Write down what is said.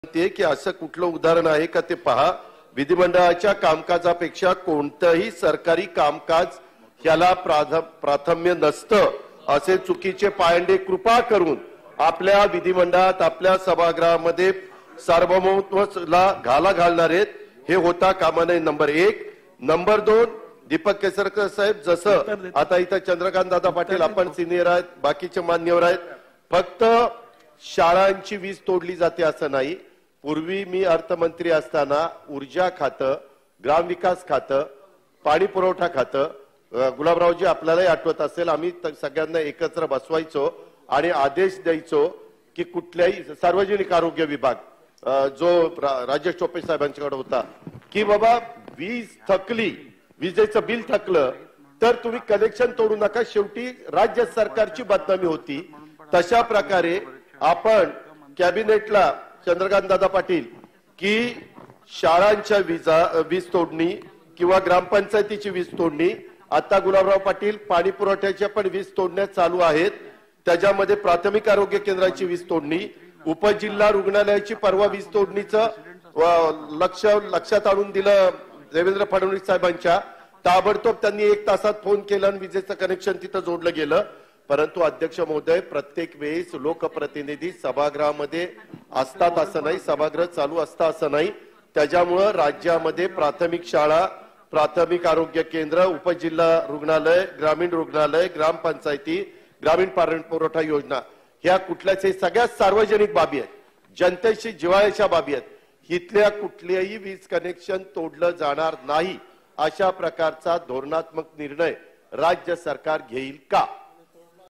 ते की असं कुठलं उदाहरण आहे का ते पहा। विधिमंडळाच्या कामकाजापेक्षा कोणतंही सरकारी कामकाज याला प्राधान्य नसतं असे चुकीचे पायंडे कृपा करून आपल्या विधिमंडळात आपल्या सभागृहामध्ये सार्वभौमत्वाला घाला घालणार आहेत हे होता कामा नये। नंबर 1। नंबर 2, दीपक केसरकर साहेब, जसं आता इथं चंद्रकांत दादा पाटील आपण सिनियर आहेत, बाकीचे मान्यवर आहेत, फक्त शाळांची वीज तोडली जाते असं नाही। पूर्वी मी अर्थमंत्री असताना ऊर्जा खातं, ग्रामविकास खातं, पाणी पुरवठा खातं, गुलाबरावजी आपल्यालाही आठवत असेल, आम्ही सगळ्यांना एकत्र बसवायचो आणि आदेश द्यायचो की कुठल्याही सार्वजनिक आरोग्य विभाग जो राजेश टोपे साहेबांच्याकडे होता की बाबा वीज थकली, विजेचं बिल थकलं तर तुम्ही कनेक्शन तोडू नका, शेवटी राज्य सरकारची बदनामी होती। तशा प्रकारे आपण कॅबिनेटला चंद्रकांत दादा पाटील की शाळांच्या वीज तोडणी किंवा ग्रामपंचायतीची वीज तोडणी, आता गुलाबराव पाटील पाणी पुरवठ्याच्या पण वीज तोडण्या चालू आहेत, त्याच्यामध्ये प्राथमिक आरोग्य केंद्राची वीज तोडणी, उपजिल्हा रुग्णालयाची परवा वीज तोडणीचं लक्षात आणून दिलं देवेंद्र फडणवीस साहेबांच्या, ताबडतोब त्यांनी 1 तासात फोन केला आणि विजेचं कनेक्शन तिथं जोडलं गेलं। परंतु अध्यक्ष महोदय, प्रत्येक वेळेस लोकप्रतिनिधी सभागृहामध्ये असतात असं नाही, सभागृह चालू असतं असं नाही। त्याच्यामुळं राज्यामध्ये प्राथमिक शाळा, प्राथमिक आरोग्य केंद्र, उपजिल्हा रुग्णालय, ग्रामीण रुग्णालय, ग्रामपंचायती, ग्रामीण पाणी पुरवठा योजना ह्या कुठल्याच सगळ्या सार्वजनिक बाबी आहेत, जनतेशी जिव्हाळ्याच्या बाबी आहेत। इथल्या कुठल्याही वीज कनेक्शन तोडलं जाणार नाही अशा प्रकारचा धोरणात्मक निर्णय राज्य सरकार घेईल का?